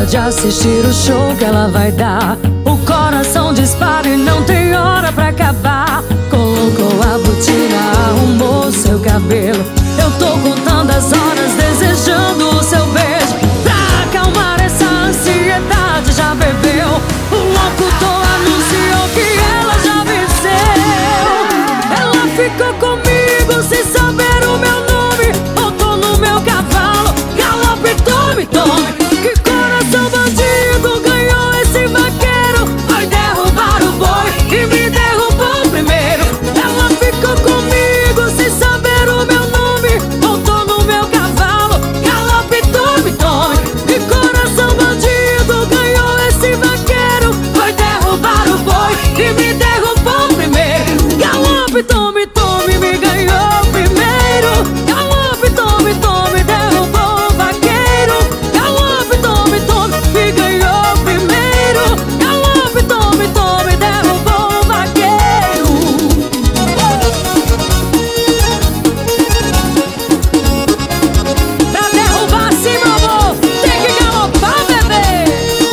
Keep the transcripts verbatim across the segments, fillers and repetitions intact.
de assistir o show que ela vai dar. O coração dispara e não tem hora pra acabar. Colocou a botina, arrumou seu cabelo. Eu tô contando as horas, desejando o seu beijo. Pra acalmar essa ansiedade, já bebeu. O locutor anunciou que ela já venceu. Ela ficou comigo sem saber o meu nome. Voltou no meu cavalo, galope, tome, tome. Que coração bandido ganhou esse vaqueiro. Vai derrubar o boi e me derrubou primeiro. Ela ficou comigo sem saber o meu nome. Voltou no meu cavalo, galope, tome, tome. Que coração bandido ganhou esse vaqueiro. Vai derrubar o boi e me derrubou primeiro. Galope, tome, tome, me ganhou primeiro. Galope, tome, tome, derrubou o vaqueiro. Galope, tome, tome, me ganhou primeiro. Galope, tome, tome, derrubou o vaqueiro. Pra derrubar sim, meu amor, tem que galopar, bebê.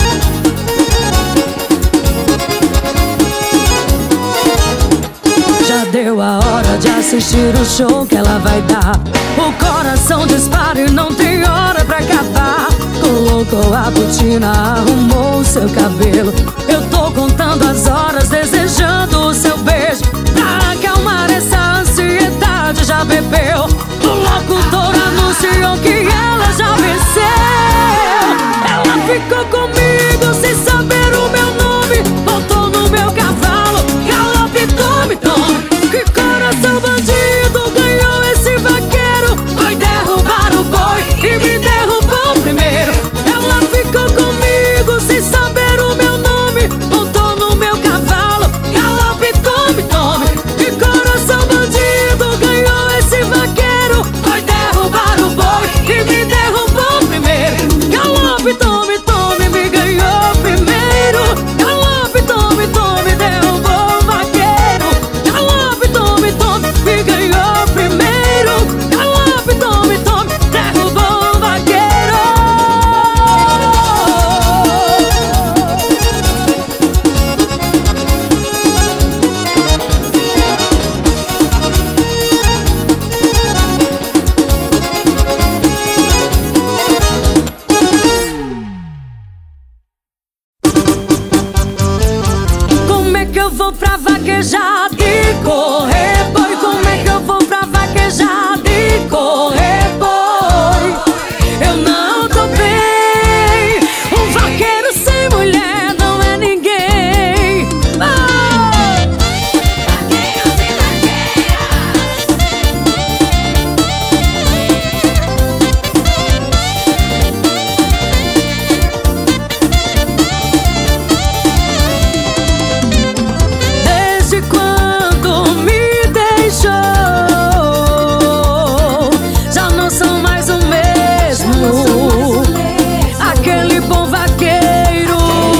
Já deu a hora de assistir o show que ela vai dar. O coração dispara e não tem hora pra acabar. Colocou a botina, arrumou o seu cabelo. Eu tô contando as horas, desejando o seu beijo. Pra acalmar essa ansiedade, já bebeu. O locutor anunciou que ela já venceu. Ela ficou comigo sem saber o meu nome. Voltou no meu cavalo, galope, tome, tome. Que coração bandido ganhou esse vaqueiro. Vai derrubar o boi e me derrubou primeiro. Ela ficou comigo sem saber o meu nome. Voltou no meu cavalo, galope, tome, tome. Que coração bandido ganhou esse vaqueiro. Vai derrubar o boi e me derrubou primeiro. Galope, tome, tome, me ganhou primeiro. Galope, tome, tome, derrubou o vaqueiro. Galope, tome, tome, me ganhou primeiro. Galope, tome, tome, derrubou o vaqueiro. Como é que eu vou pra vaquejar e correr, boi? Como é que eu vou pra vaquejar e correr, boi? Eu não tô bem. Um vaqueiro sem mulher não é ninguém. Ah! Vaqueiros e Desde quando me deixou, já não sou mais o mesmo. Aquele bom vaqueiro.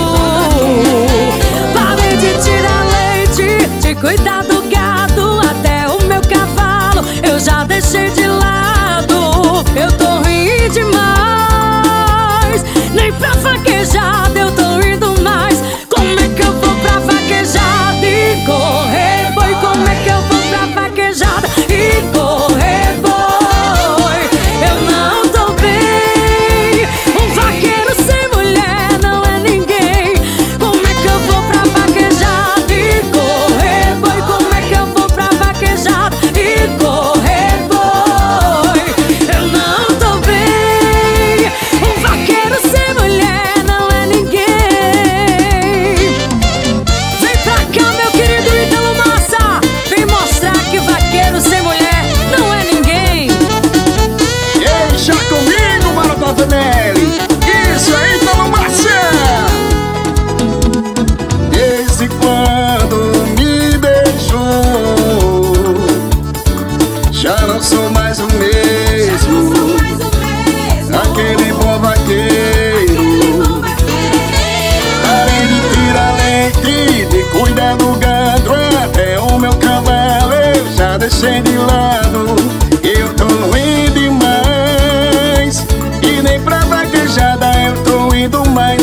Parei de tirar leite, de cuidar do gado. Até o meu cavalo eu já deixei de lado. Eu tô ruim demais. Nem pra vaquejada eu tô indo mais. Como é que eu vou pra vaquejada e correr, boi? Como é que eu vou pra vaquejada e correr, boi? Eu não tô bem. Um vaqueiro sem mulher não é ninguém. Como é que eu vou pra vaquejada e correr, boi? Como é que eu vou pra vaquejada e correr, boi? Eu não tô bem. Um vaqueiro sem mulher não é ninguém. Vem pra cá, meu querido Ítalo Massa. Vem mostrar que vaqueiro sem mulher não é ninguém. Deixa comigo, Maroto Fanelli. Isso aí, Ítalo Massa. Desde quando me deixou, já não sou mais o mesmo. Aquele bom vaqueiro. Parei de tirar leite, de cuidar do gado. Até o meu cavalo eu já deixei de lado. Eu tô ruim demais. E nem pra vaquejada eu tô indo mais.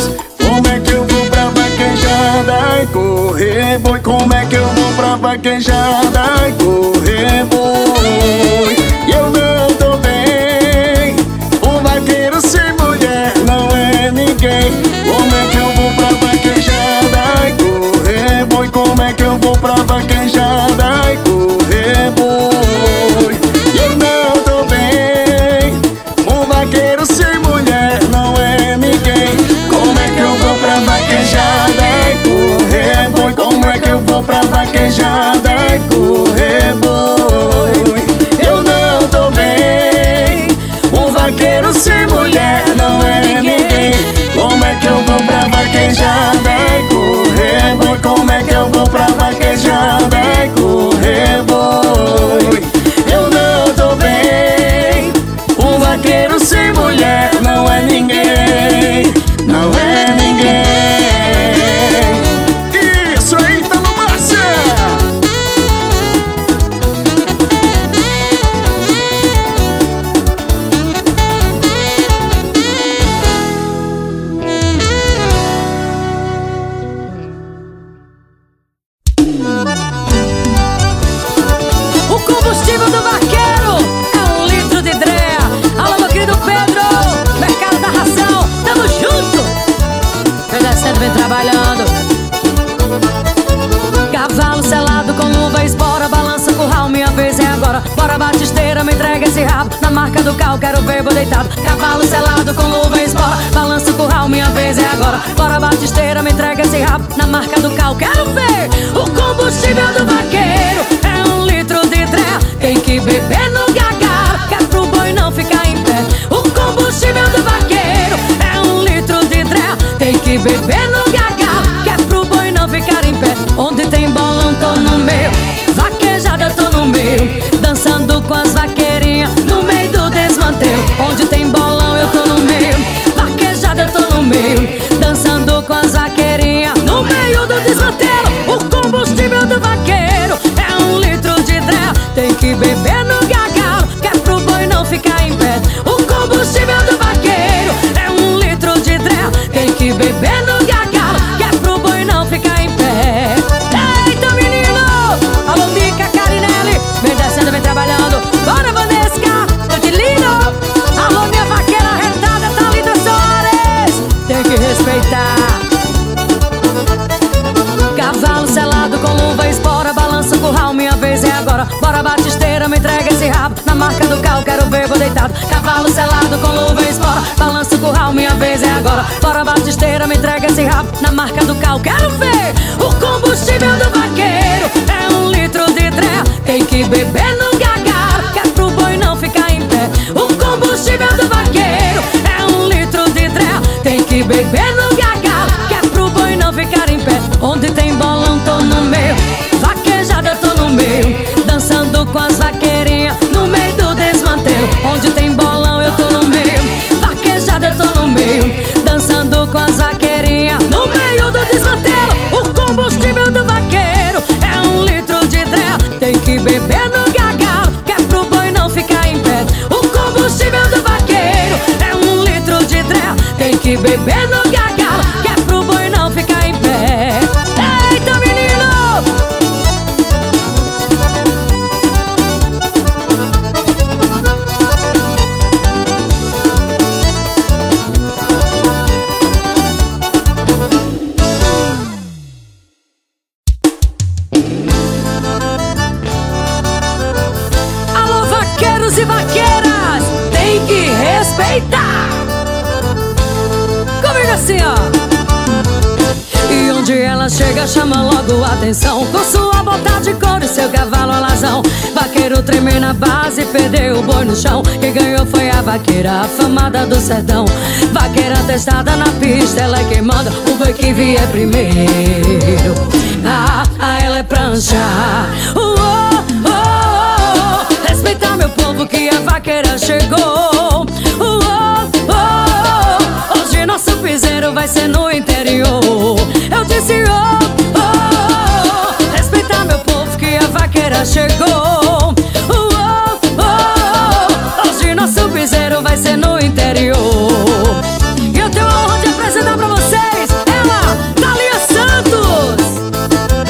correr boi, como é que eu vou pra vaquejada e correr boi? E eu não tô bem, um vaqueiro sem mulher não é ninguém. Como é que eu vou pra vaquejada e correr boi? Como é que eu vou pra vaquejada e correr boi? E eu não tô bem, um vaqueiro sem mulher não é ninguém. Como é que eu vou pra vaquejada e correr boi? Como é que eu vou pra vaquejada e correr boi? Eu não tô bem, um vaqueiro sem mulher não é ninguém. Como é que eu vou pra vaquejada e correr boi? Como é que eu vou pra vaquejada e correr boi? Eu não tô bem, um vaqueiro sem mulher não é ninguém. Não é ninguém. Isso aí, tá no massa. O combustível do vaqueiro é um litro de dreia. Alô, meu querido Pedro, mercado da ração, tamo junto. Vem descendo, vem trabalhando. Cavalo selado com luva, espora, balança o curral, minha vez é agora. Bora batisteira, me entrega esse rabo. Na marca do cal, quero ver boi deitado. Cavalo selado com luva, espora, balança o curral, minha vez é agora. Bora batisteira, me entrega esse rabo. Na marca do cal, quero ver. O combustível do vaqueiro é um litro de dreia. Tem que beber no gargalo, que é pro boi não ficar em pé. O combustível do vaqueiro é um litro de dreia. Tem que beber no gargalo, que é pro boi não ficar em pé. Onde tem bolão, tô no meio. Vaquejada, tô no meio. Dançando com as vaqueirinhas no meio do desmantelo. Onde tem bolão, eu tô no meio. Vaquejada, eu tô no meio. Dançando com as vaqueirinhas no meio do desmantelo. O combustível do vaqueiro é um litro de dreia. Tem que beber no gargalo, que é pro boi não ficar em pé. O combustível do vaqueiro é um litro de dreia. Tem que beber no gargalo, que é pro boi não ficar em pé. Eita, menino! Alô, Mica, Carinelli, vem descendo, vem trabalhando. Bora, Vanesca, Angelino. Alô, minha vaqueira arretada, Thalita Soares. Tem que respeitar. Cavalo selado com luva, espora, balança o curral, minha vez é agora. Bora batisteira, me entrega esse rabo. Na marca do cal, quero ver boi deitado. Cavalo selado com luva, espora, balança o curral, minha vez é agora. Bora batisteira, me entrega esse rabo. Na marca do cal, quero ver. O combustível do vaqueiro é um litro de dreia. Tem que beber no gargalo, que é pro boi não ficar em pé. O combustível do vaqueiro é um litro de dreia. Tem que beber no gargalo, que é pro boi não ficar em pé. Onde tem bolão, tô no meio. Vaquejada, tô no meio. Dançando com as vaqueirinhas no meio do desmantelo. Onde tem bolão, eu tô no meio. Vaquejada, eu tô no meio. Dançando com as vaqueirinhas no meio do desmantelo. O combustível do vaqueiro é um litro de dreia. Tem que beber no gargalo, que é pro boi não ficar em pé. O combustível do vaqueiro é um litro de dreia. Tem que beber no gargalo, que é pro boi não ficar em pé. Eita, menino! Alô, vaqueiros e vaqueiras, tem que respeitar. Comigo assim, ó. E onde ela chega chama logo a atenção, com sua bota de couro e seu cavalo alazão. Vaqueiro treme na base, perdeu o boi no chão. Quem ganhou foi a vaqueira afamada do sertão. Vaqueira testada na pista, ela é quem manda. O boi que vier primeiro, ah, ah, ela é prancha. uh, oh, oh, oh. Respeitar meu povo que a vaqueira chegou. uh, oh, oh, oh. Hoje nosso piseiro vai ser no interior. Eu disse oh, oh, oh. Respeitar meu povo que a vaqueira chegou. uh, oh, oh, oh. Hoje nosso piseiro vai ser no interior. E eu tenho a honra de apresentar pra vocês ela, Thalia Santos.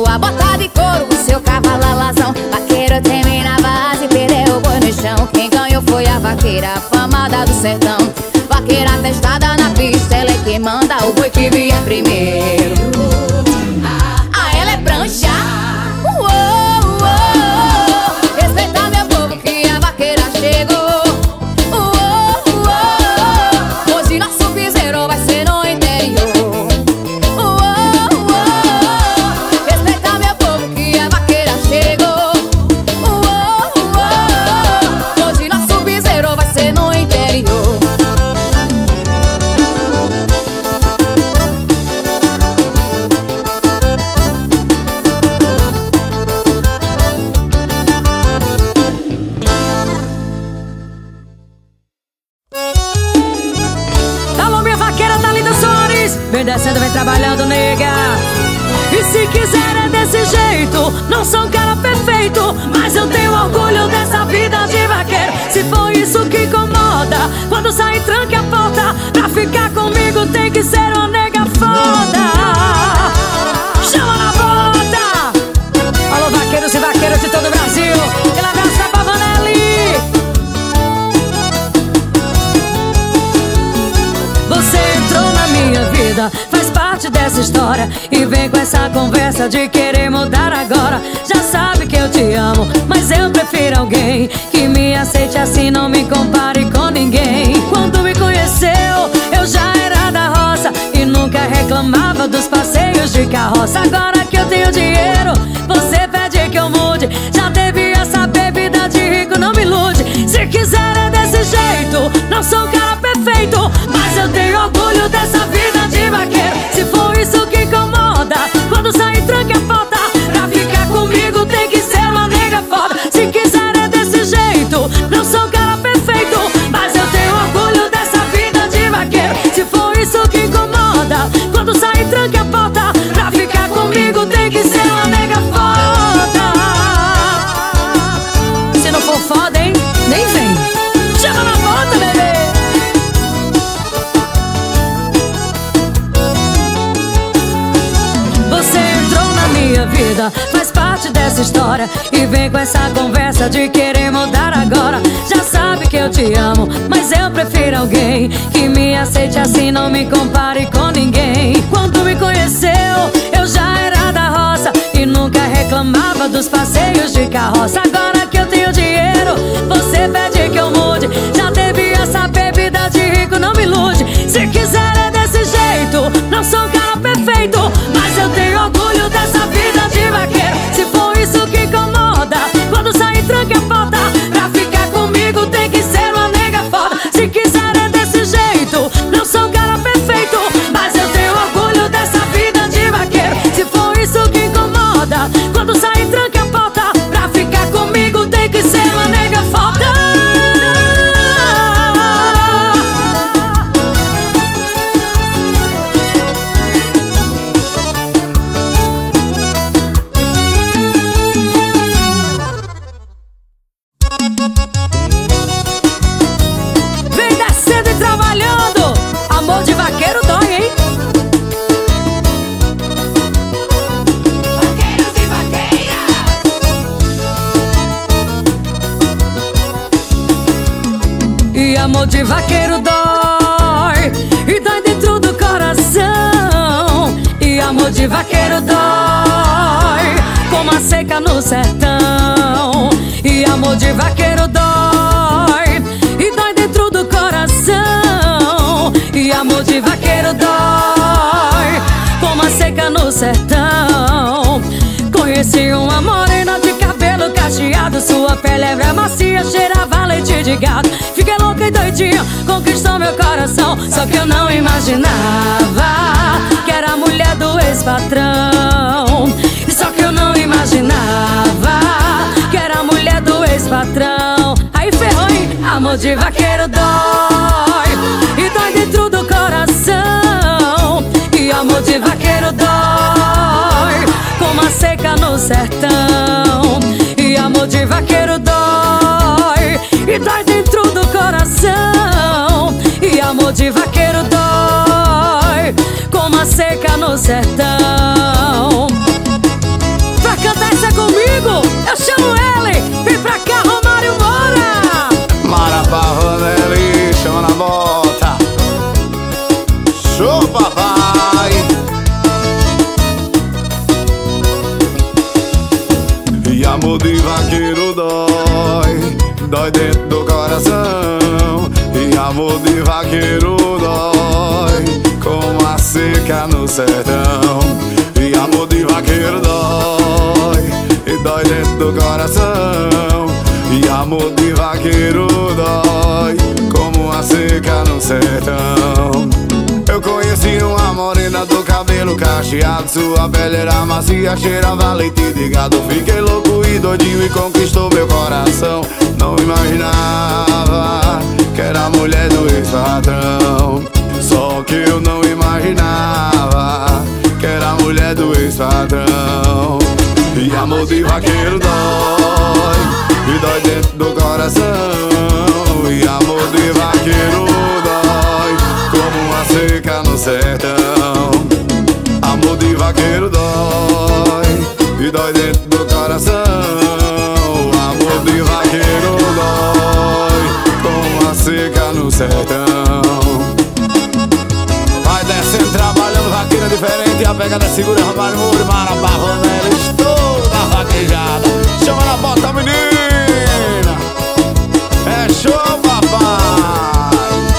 a bota de couro, o seu cavalo alazão. Vaqueiro termina a base, perdeu o boi no chão. Quem ganhou foi a vaqueira, famada do sertão. Vaqueira testada na pista, ela é quem manda, o boi que vier primeiro. Ah, ela é prancha. Uou, uou. Respeita meu povo que a vaqueira chegou. Uou, uou. Hoje nosso piseiro vai ser no interior. Uou, uou. Respeita meu povo que a vaqueira chegou. Uou, uou. Hoje nosso piseiro vai ser no interior. Vem descendo, vem trabalhando, nega. E se quiser é desse jeito. Não sou um cara perfeito, mas eu tenho orgulho dessa vida de vaqueiro. Se for isso que incomoda, quando sair tranque a porta. Pra ficar comigo tem que ser uma nega foda. Chama na bota. Alô, vaqueiros e vaqueiras de todo o Brasil. Aquele abraço da Pavanelli. Você entrou na minha vida, faz parte dessa história. E vem com essa conversa de querer mudar agora. Já sabe que eu te amo, mas eu prefiro alguém que me aceite assim, não me compare com ninguém. Quando me conheceu, eu já era da roça e nunca reclamava dos passeios de carroça. Agora que eu tenho dinheiro, você pede que eu mude. Já devia saber, vida de rico não me ilude. Se quiser é desse jeito, não sou um cara perfeito, mas eu tenho orgulho dessa vida de vaqueiro. Se for isso que incomoda, quando sair tranque a porta. Pra ficar comigo tem que ser uma nega foda. Se quiser é desse jeito, não sou um cara perfeito, mas eu tenho orgulho dessa vida de vaqueiro. Se for isso que incomoda, quando sair tranque a porta. Pra ficar comigo tem que ser uma nega foda. Se não for foda, hein, nem vem. Chama na bota, bebê. Você entrou na minha vida, faz parte dessa história. E vem com essa conversa de querer mudar agora. Já sabe que eu te amo, mas eu prefiro alguém que me aceite assim, não me compare com ninguém. Quando me conheceu, eu já era da roça e nunca reclamava dos passeios de carroça. Agora que eu tenho dinheiro, você pede que eu mude. Já devia saber, vida de rico não me ilude. Se quiser é desse jeito, não sou um cara perfeito, mas eu tenho orgulho dessa vida de vaqueiro. Se for isso que incomoda, quando sair tranque a porta. Pra ficar comigo tem que ser uma nega foda. Se quiser é desse jeito, não sou um cara perfeito, mas eu tenho orgulho dessa vida de vaqueiro. Se for isso que incomoda, quando sair tranque a porta. Pra ficar comigo tem que ser uma nega foda. Vem descendo e trabalhando. Amor de vaqueiro dói, hein? Vaqueiros e vaqueiras. E amor de vaqueiro dói, e dói dentro do coração. E amor de vaqueiro dói, como a seca no sertão. E amor de vaqueiro dói, e dói dentro do coração. E amor de vaqueiro dói, como a seca no sertão. Conheci uma morena de cabelo cacheado, sua pele era macia, cheirava leite de gado. Fiquei louca e doidinha, conquistou meu coração. Só que eu não imaginava que era a mulher do ex-patrão. Só que eu não imaginava que era a mulher do ex-patrão. Aí ferrou, hein? Amor de vaqueiro dói, e dói dentro do coração. E amor de vaqueiro dói, como a seca no sertão. E amor de vaqueiro dói, e dói dentro do coração. E amor de vaqueiro dói, como a seca no sertão. papai. E amor de vaqueiro dói, dói dentro do coração. E amor de vaqueiro dói, como a seca no sertão. E amor de vaqueiro dói, e dói dentro do coração. E amor de vaqueiro dói, como a seca no sertão. Eu conheci uma morena do cabelo cacheado, sua pele era macia, cheirava leite de gado. Fiquei louco e doidinho e conquistou meu coração. Não imaginava que era a mulher do ex-patrão. Só que eu não imaginava que era a mulher do ex-patrão. E amor de vaqueiro dói, e dói dentro do coração. E amor de vaqueiro dói, como uma seca no sertão. Amor de vaqueiro dói, e dói dentro do coração. Amor de vaqueiro dói, como uma seca no sertão. Vai descendo, trabalhando, vaqueira diferente. A pegada segura, Romário Moura, Marabá, Vanela. Estou na vaquejada. Chama na bota, menina. É show, papai.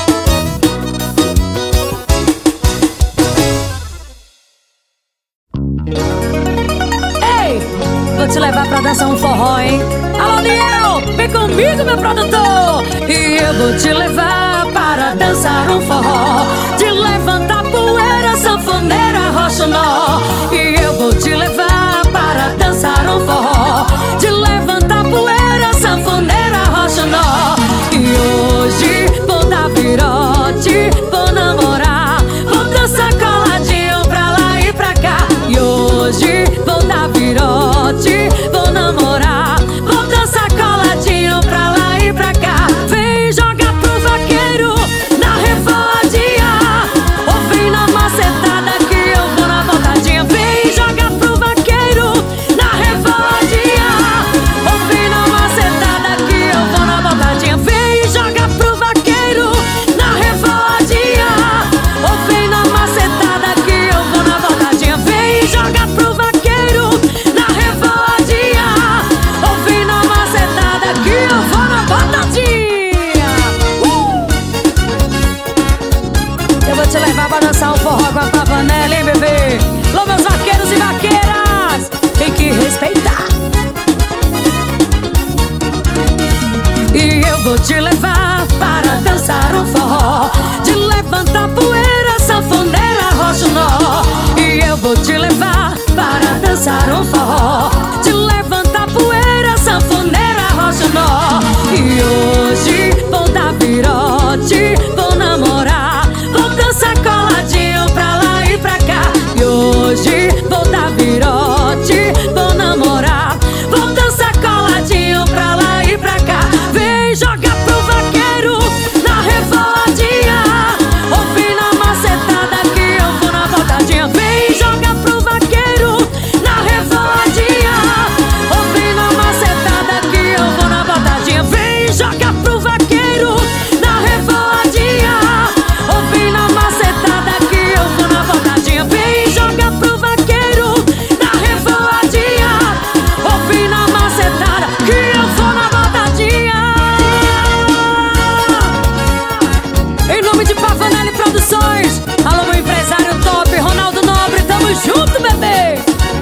Ei, vou te levar pra dançar um forró, hein? Alô, Niel, vem comigo, meu produtor. E eu vou te levar para dançar um forró, de levantar poeira, sanfoneira, rocha nó. E eu vou te levar para dançar um forró, de levantar poeira, sanfoneira, rocha nó. E hoje vou dar virote, vou namorar, vou dançar coladinho pra lá e pra cá. E hoje vou dar virote, vou namorar, vou dançar coladinho pra lá e pra cá. Vem jogar pro vaqueiro na revoadinha, ou vem na macetada que eu vou na voltadinha. Vem jogar pro vaqueiro na revoadinha, ou vem na macetada que eu vou na voltadinha. Vem jogar pro vaqueiro na revoadinha, ou vem na macetada que eu vou na voltadinha. Vem jogar pro vaqueiro na revoadinha, ou vem na macetada que eu vou na voltadinha. uh! Eu vou te levar pra dançar um forró com a Pavanelli, hein, bebê? Alô, meus vaqueiros e vaqueiras, tem que respeitar. E eu vou te levar para dançar um forró, de levantar poeira, sanfoneira, rocha nó. E eu vou te levar para dançar um forró, de levantar poeira, sanfoneira, rocha nó. E hoje vou dar virote, vou namorar, vou dançar coladinho pra lá e pra cá. E hoje vou dar virote, vou namorar, vou dançar coladinho pra lá e pra cá. Vem jogar pro vaqueiro na revoadinha, ou vem na macetada que eu vou na voltadinha. Vem jogar pro vaqueiro na revoadinha, ou vem na macetada que eu vou na voltadinha. Vem jogar pro vaqueiro na revoadinha, ou vem na macetada que eu vou na voltadinha. Vem jogar pro vaqueiro na revoadinha, ou vem na macetada que eu vou na voltadinha. Em nome de Pavanelli Produções, alô, meu empresário top, Ronaldo Nobre, tamo junto, bebê.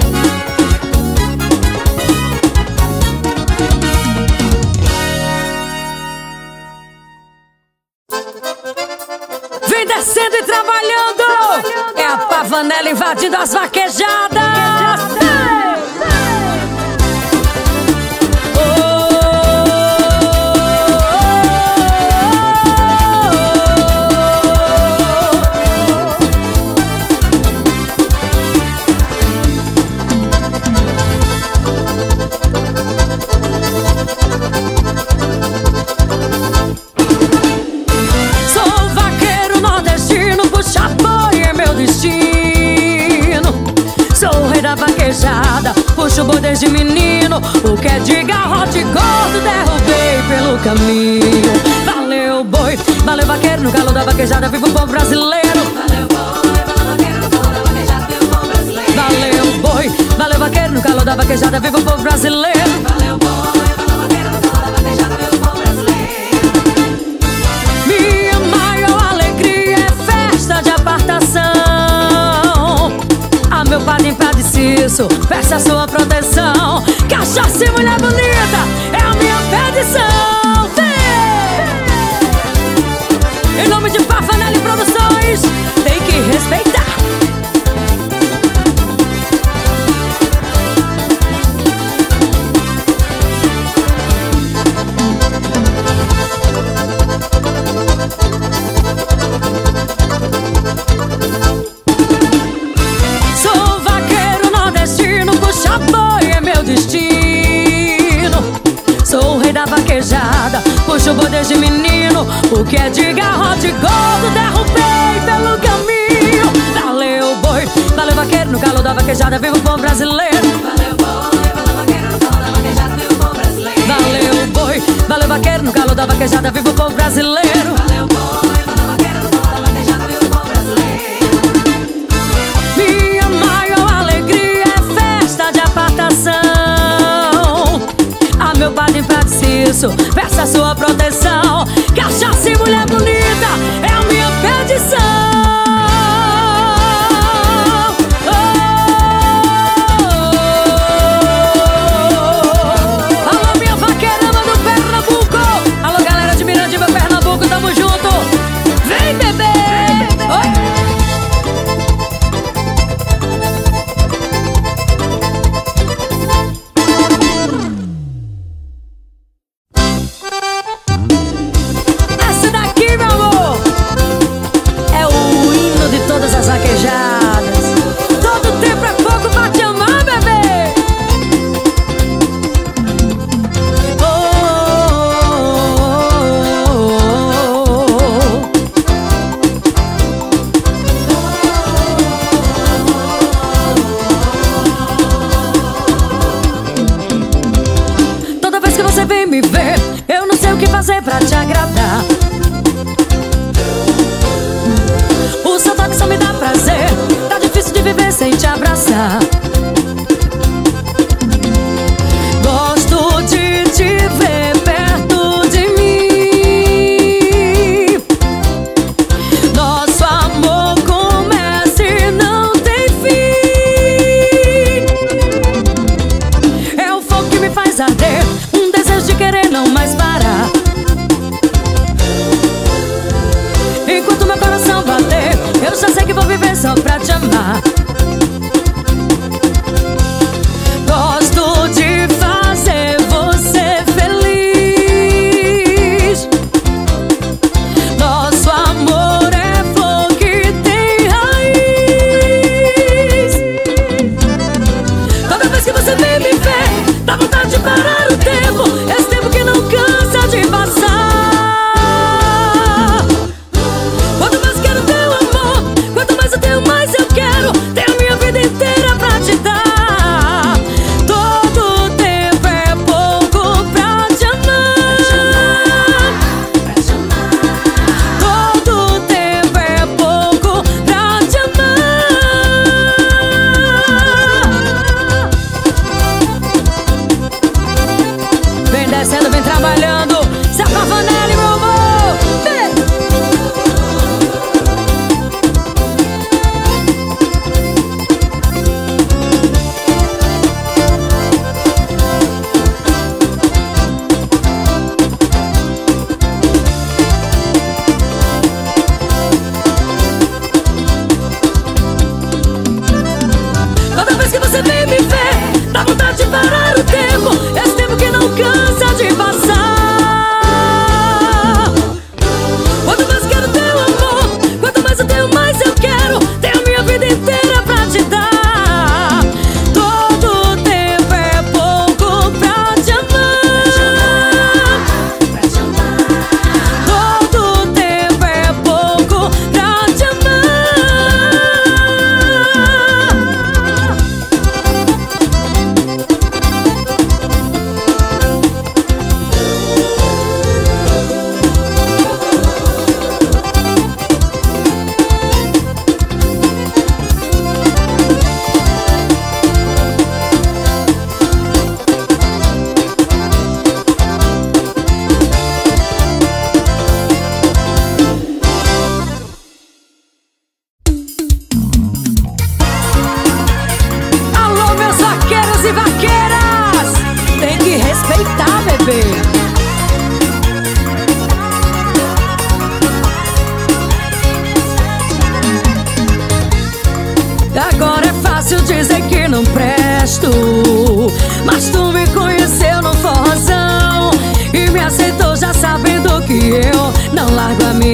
Vem descendo e trabalhando, é a Pavanelli invadindo as vaquejadas. Ei! Sou vaqueiro nordestino, puxa boi é meu destino. Sou o rei da vaquejada, puxo boi desde menino. O que é de garrote gordo, derrubei pelo caminho. Valeu boi, valeu vaqueiro, no galo da vaquejada, viva o povo brasileiro. Valeu boi, da vaquejada, viva o povo brasileiro. Valeu, boi, valeu, vaqueiro no galo da vaquejada, viva o povo brasileiro. Minha maior alegria é festa de apartação. A meu padrinho Padre Cício, peça a sua proteção. Cachaça e mulher bonita é a minha petição. Vem! Em nome de Pafanelli Produções, tem que respeitar. Sou vaqueiro nordestino, puxa boi é meu destino. Sou o rei da vaquejada, puxo boi desde menino. O que é de garrote e gordo, derrubei pelo caminho. Valeu boi, valeu vaqueiro no galo da vaquejada, viva o povo brasileiro. Valeu, boi, valeu, vaqueiro no galo da vaquejada, viva o povo brasileiro. Valeu boi, valeu vaqueiro no galo da vaquejada, viva o povo brasileiro. Valeu, boi, valeu, vaqueiro no galo da vaquejada, viva o povo brasileiro. Minha maior alegria é festa de apartação. A meu padrinho Padre Cício, peça a sua proteção. Cachaça e mulher bonita é a minha petição. Oh, oh, oh. Alô, minha vaqueirama do Pernambuco. Alô, galera de Mirandiba, Pernambuco, tamo junto. Vem, bebê! Oi! Essa daqui, meu amor, é o hino de todas as vaquejadas. Todo tempo é pouco pra te amar, bebê. Oh, oh, oh, oh. Toda vez que você vem me ver, eu não sei o que fazer pra te agradar. O seu toque só me dá prazer, tá difícil de viver sem te abraçar. Gosto de te ver perto de mim. Nosso amor começa e não tem fim. É o fogo que me faz arder, um desejo de querer não mais parar. Enquanto meu coração bater, eu já sei que vou viver só pra te amar. Gosto de fazer você feliz. Nosso amor é flor que tem raiz. Toda vez que você vem me ver, dá vontade de parar o tempo, esse tempo que não cansa de passar. Quanto mais quero teu amor, quanto mais eu tenho, mais eu quero.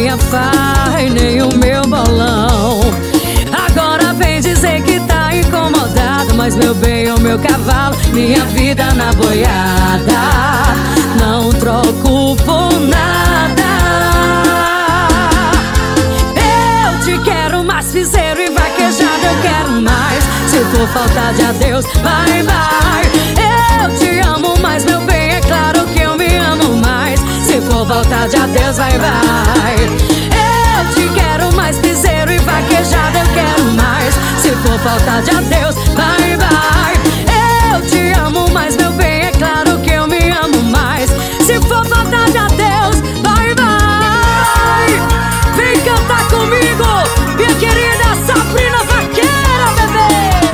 minha farra e nem o meu bolão. Agora vem dizer que tá incomodado, mas meu bem, o meu cavalo, minha vida na boiada, não troco por nada. Eu te quero mais piseiro e vaquejada, eu quero mais. Se for falta de adeus, vai, vai. Eu te amo mais, meu bem, é claro que eu me amo mais. Se for falta de adeus, vai, vai. Eu te quero mais piseiro e vaquejada, eu quero mais. Se for falta de adeus, vai, vai. Eu te amo mais, meu bem, é claro que eu me amo mais. Se for falta de adeus, vai, vai. Vem cantar comigo, minha querida Sabrina Vaqueira, bebê.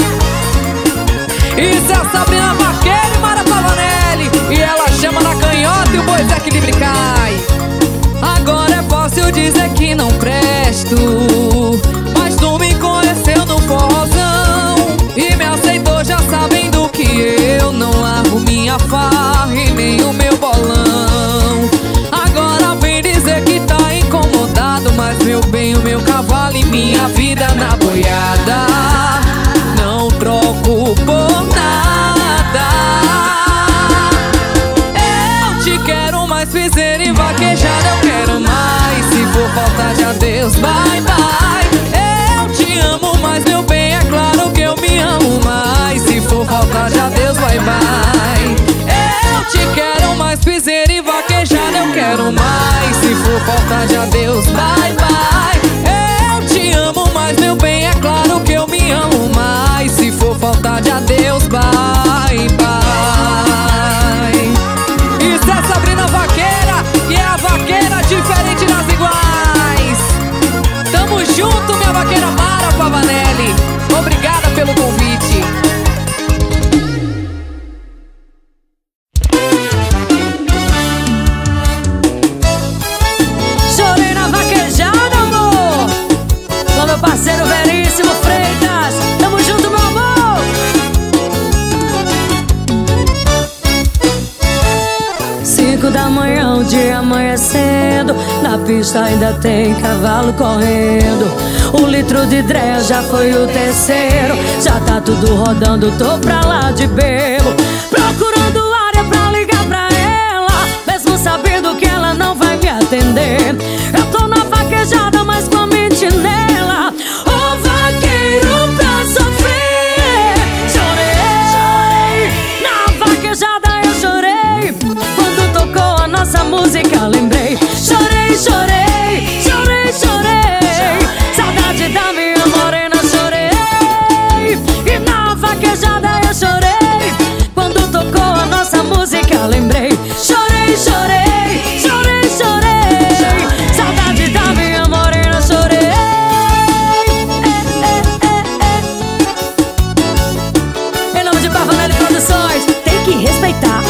Isso é Sabrina Vaqueira e Mara Pavanelli, e ela chama na canhota e o boi desequilíbrio cai. Agora é fácil dizer que não presto, mas tu me conheceu no forrozão e me aceitou já sabendo que eu não largo minha farra e nem o meu bolão. Agora vem dizer que tá incomodado, mas meu bem, o meu cavalo e minha vida na boiada, não troco por nada. Eu te quero mais piseiro e vaquejada, eu quero mais. Se for falta de adeus, bye, bye. Eu te amo mais, meu bem, é claro que eu me amo mais. Se for falta de adeus, bye, bye. Eu te quero mais piseiro e vaquejada, eu quero mais. Se for falta de adeus, bye, bye. Eu te amo mais, meu bem, é claro que eu me amo mais. Se for falta de adeus, bye, bye. Isso é Sabrina Vaqueira, e é a vaqueira diferente das iguais. Tamo junto, minha vaqueira Mara Pavanelli. Obrigada pelo convite. Chorei na vaquejada, amor, com meu parceiro Veríssimo Freitas. Tamo junto, meu amor. Cinco da manhã, o dia amanhecendo, na pista ainda tem cavalo correndo. O litro de dreia já foi o terceiro, já tá tudo rodando, tô pra lá de bebo, procurando área pra ligar pra ela, mesmo sabendo que ela não vai me atender. Eu tô na vaquejada, mas com a mente nela, ô vaqueiro pra sofrer. Chorei, na vaquejada eu chorei, quando tocou a nossa música lembrei. Chorei, chorei, chorei, chorei, saudade da minha morena, chorei. E na vaquejada eu chorei, quando tocou a nossa música lembrei. Chorei, chorei, chorei, chorei, saudade da minha morena, chorei. Em nome de Pavanelli Produções, tem que respeitar.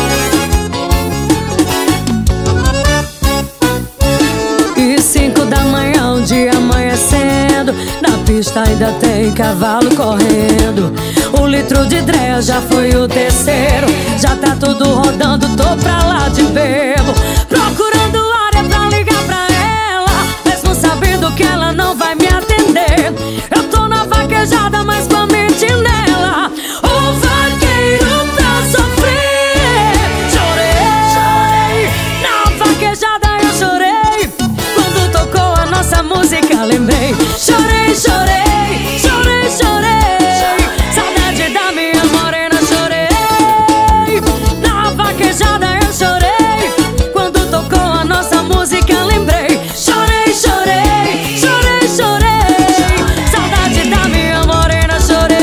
E cinco da manhã, o dia amanhecendo, na pista ainda tem cavalo correndo. O litro de dreia já foi o terceiro, já tá tudo rodando, tô pra lá de bebo, procurando área pra ligar pra ela, mesmo sabendo que ela não vai me atender. Eu tô na vaquejada, mas com a mente nela, o vaqueiro pra sofrer. Chorei, na vaquejada eu chorei, quando tocou a nossa música lembrei. Chorei, chorei, chorei, chorei, saudade da minha morena, chorei. Na vaquejada eu chorei, quando tocou a nossa música lembrei. Chorei, chorei, chorei, chorei, saudade da minha morena, chorei.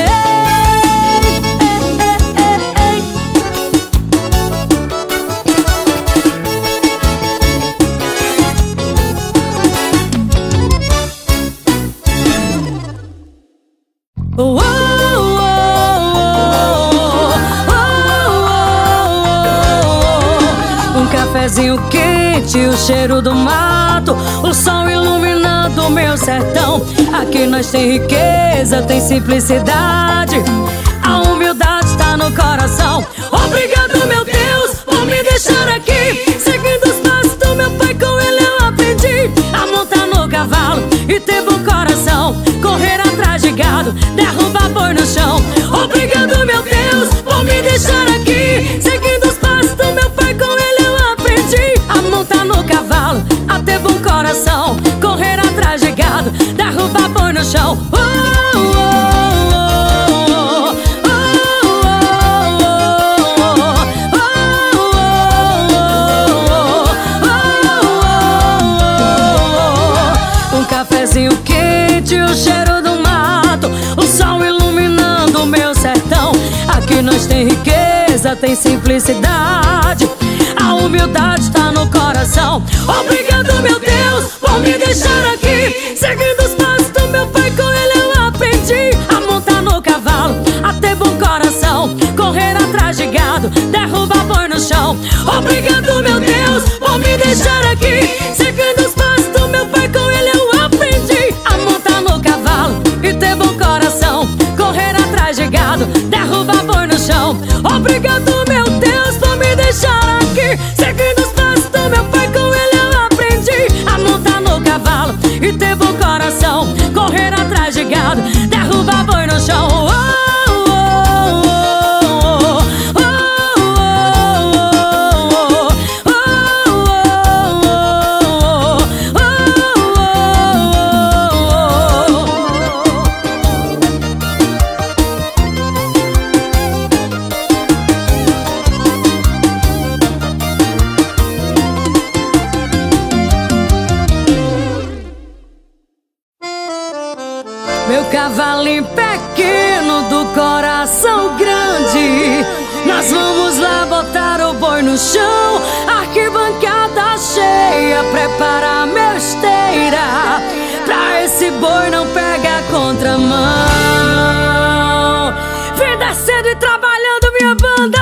Oh, oh, oh, oh, oh. Um cafezinho quente, o cheiro do mato, o sol iluminando meu sertão. Aqui nós tem riqueza, tem simplicidade, a humildade tá no coração. Obrigado, meu Deus, por me deixar aqui, seguindo os passos do meu pai, com ele eu aprendi a e ter bom coração. Correr atrás de gado, derrubar boi no chão. Obrigado, meu Deus, por me deixar aqui, seguindo os passos do meu pai, com ele eu aprendi a montar no cavalo, a ter bom coração. Correr atrás de gado, derrubar boi no chão. Oh, oh, oh, oh, oh, oh. Um cafezinho quente, o cheiro do mato, o sol iluminando o meu sertão. Aqui nós tem riqueza, tem simplicidade, a humildade tá no coração. Obrigado, meu Deus, por me deixar aqui, seguindo os passos do meu pai, com ele eu aprendi a montar no cavalo, a ter bom coração. Correr atrás de gado, derrubar boi no chão. Obrigado, meu Deus, por me deixar aqui, seguindo os passos do meu pai, com ele eu aprendi a montar no cavalo e ter bom coração. Correr atrás de gado, derrubar boi no chão. Obrigado, meu Deus, por me deixar aqui, seguindo os passos do meu pai, com ele eu aprendi a montar no cavalo e ter bom coração. Correr atrás de gado, derrubar boi no chão. Oh, oh, oh, oh, oh, oh, oh, meu cavalinho pequeno do coração grande, nós vamos lá botar o boi no chão. Arquibancada cheia, prepara a minha esteira, pra esse boi não pegar contramão. Vem descendo e trabalhando, minha banda.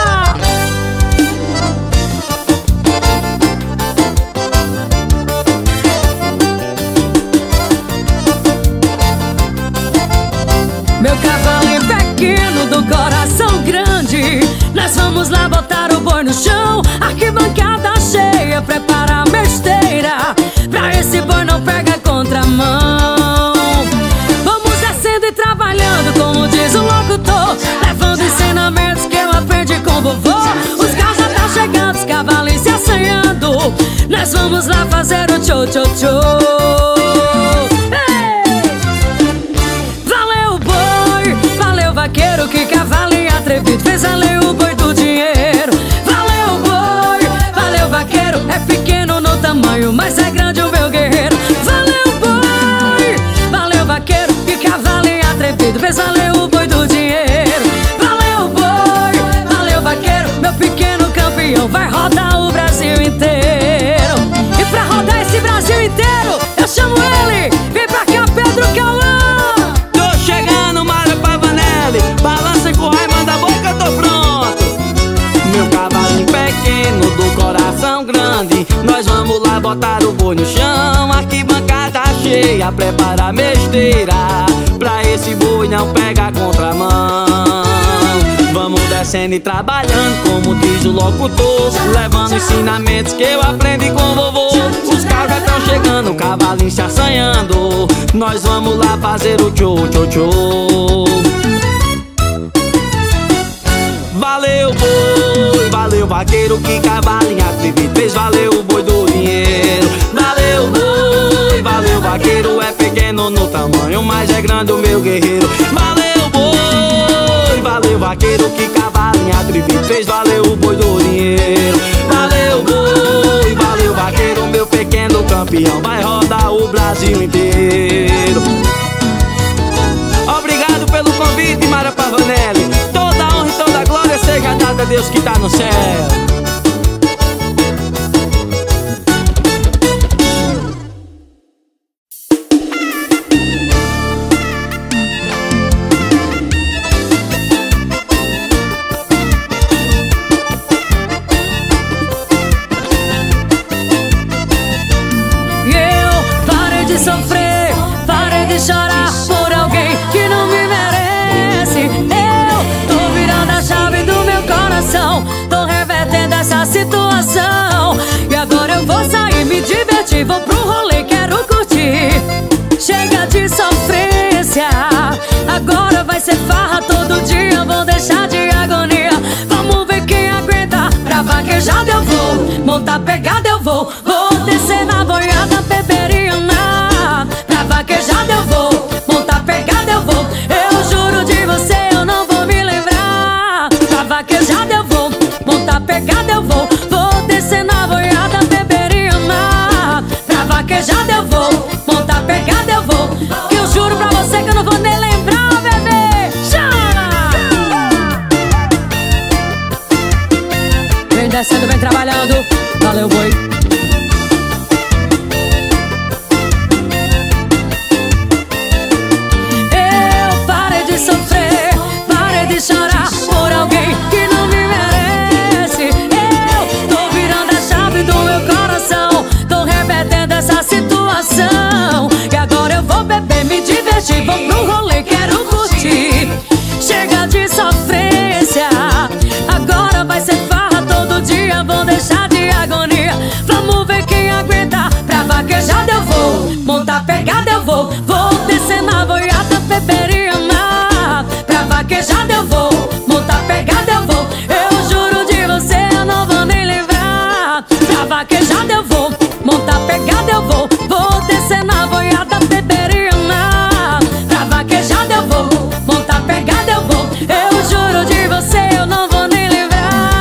Meu cavalinho pequeno do coração grande, nós vamos lá botar o boi no chão. Arquibancada cheia, prepara a minha esteira, pra esse boi não pega contramão. Vamos descendo e trabalhando, como diz o locutor, levando ensinamentos que eu aprendi com vovô. Os carros já tá chegando, os cavalinhos se assanhando, nós vamos lá fazer o tchô tchô tchô. Vaqueiro, que cavalinho atrevido, fez valer o boi do dinheiro. Valeu, boi, valeu, vaqueiro, é pequeno no tamanho, mas é grande o meu guerreiro. Valeu, boi, valeu, vaqueiro, que cavalinho atrevido, fez valer o boi do dinheiro. Valeu, boi, valeu, vaqueiro, meu pequeno campeão, vai rodar o Brasil inteiro. E pra rodar esse Brasil inteiro, eu chamo ele, vem pra cá, Pedro Cauã. Balança com raiva, manda a boca, tô pronto. Meu cavalinho pequeno do coração grande, nós vamos lá botar o boi no chão. Arquibancada cheia, prepara a besteira, pra esse boi não pegar contramão. Vamos descendo e trabalhando, como diz o locutor, levando ensinamentos que eu aprendi com vovô. Os carros já estão chegando, o cavalinho se assanhando, nós vamos lá fazer o tchô tchô tchô. Valeu, boi, valeu, vaqueiro, que cavalinho atrevido, fez valer o boi do dinheiro. Valeu, boi, valeu, vaqueiro, é pequeno no tamanho, mas é grande o meu guerreiro. Valeu, boi, valeu, vaqueiro, que cavalinho atrevido, fez valer o boi do dinheiro. Valeu, boi, valeu, vaqueiro, meu pequeno campeão, vai rodar o Brasil inteiro. Obrigado pelo convite, Mara Pavanelli. Toda honra e toda glória seja dada a Deus que tá no céu. E eu parei de sofrer, parei de chorar por alguém que não me merece. Eu tô virando a chave do meu coração, tô revertendo essa situação. E agora eu vou sair, me divertir, vou pro rolê, quero curtir. montar pegada eu vou. Vou descer na boiada, beberiana. Pra vaquejada eu vou, montar pegada eu vou. Eu juro de você, eu não vou me lembrar. Pra vaquejada eu vou, montar pegada eu vou. Vou descer na boiada, beberiana. Pra vaquejada eu vou, montar pegada eu vou. Que eu juro pra você que eu não vou nem lembrar, bebê. Chama! Vem descendo, vem trabalhando. Valeu, boi. Eu parei de sofrer, parei de chorar por alguém que não me merece. Eu tô virando a chave do meu coração, tô revertendo essa situação. E agora eu vou beber, me divertir, vou pro rolê, quero curtir. Chega de sofrência, agora vai ser farra todo dia. Vou deixar de agonia, vamos ver quem aguenta. Pra vaquejada eu vou, montar pegada eu vou. Vou descer na boiada, beberiana. Pra vaquejada eu vou, montar pegada eu vou. Eu juro de você, eu não vou nem lembrar. Pra vaquejada eu vou, montar pegada eu vou. Vou descer na boiada, beberiana. Pra vaquejada eu vou, montar pegada eu vou. Eu juro de você, eu não vou nem lembrar.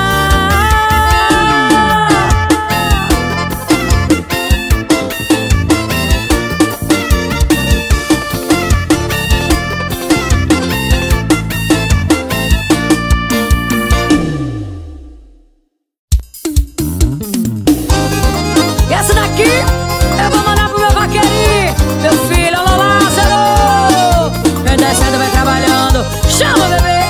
E essa daqui eu vou mandar pro meu vaqueirinho, meu filho, alô Lázaro. Vem descendo, vem trabalhando, chama, bebê.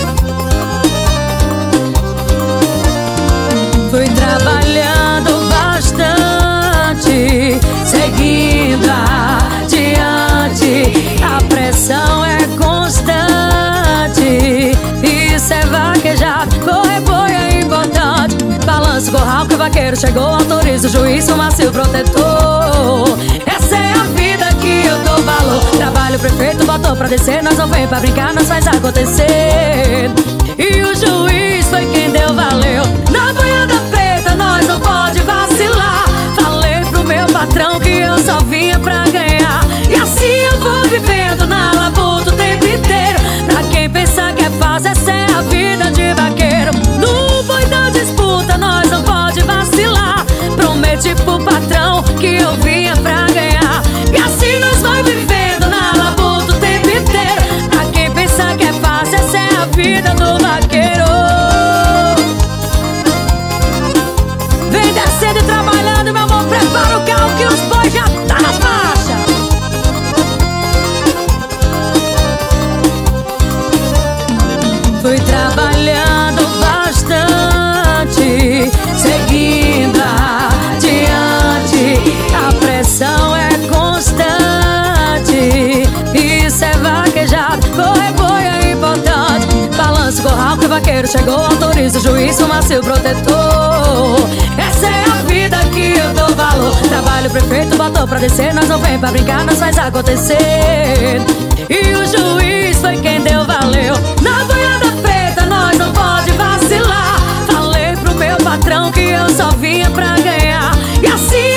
Fui trabalhando bastante, seguindo adiante. A pressão é constante, isso é vaquejado, correr boi é importante. Balança o corral que o vaqueiro chegou, autoriza o juiz, o macio protetor. Essa é a vida que eu dou valor. Trabalho, o prefeito botou pra descer, nós não vem pra brincar, nós faz acontecer. E o juiz foi quem deu valeu. Na boiada preta nós não pode vacilar. Falei pro meu patrão que eu só vinha pra ganhar. E assim eu vou vivendo na labuta o tempo inteiro. Pra quem pensa que é fácil, essa é a vida de vaqueiro. No boi da disputa nós não pode vacilar. Prometi pro patrão que eu vinha pra ganhar. E assim nós vai vivendo na labuta o tempo inteiro. Pra quem pensa que é fácil, essa é a vida do vaqueiro. Vem descendo e trabalhando, meu amor, prepara o carro que os bois já tá na faixa. Fui trabalhando bastante, seguindo adiante. A pressão é constante, isso é vaquejado, correr boi é importante. Balança o corral que o vaqueiro chegou, autoriza o juiz, o macio protetor. Essa é a vida que eu dou valor. Trabalho, o prefeito botou pra descer, nós não vem pra brincar, nós faz acontecer. E o juiz foi quem deu valeu. Na boiada preta nós não pode vacilar. Falei pro meu patrão que eu só vinha pra ganhar. E assim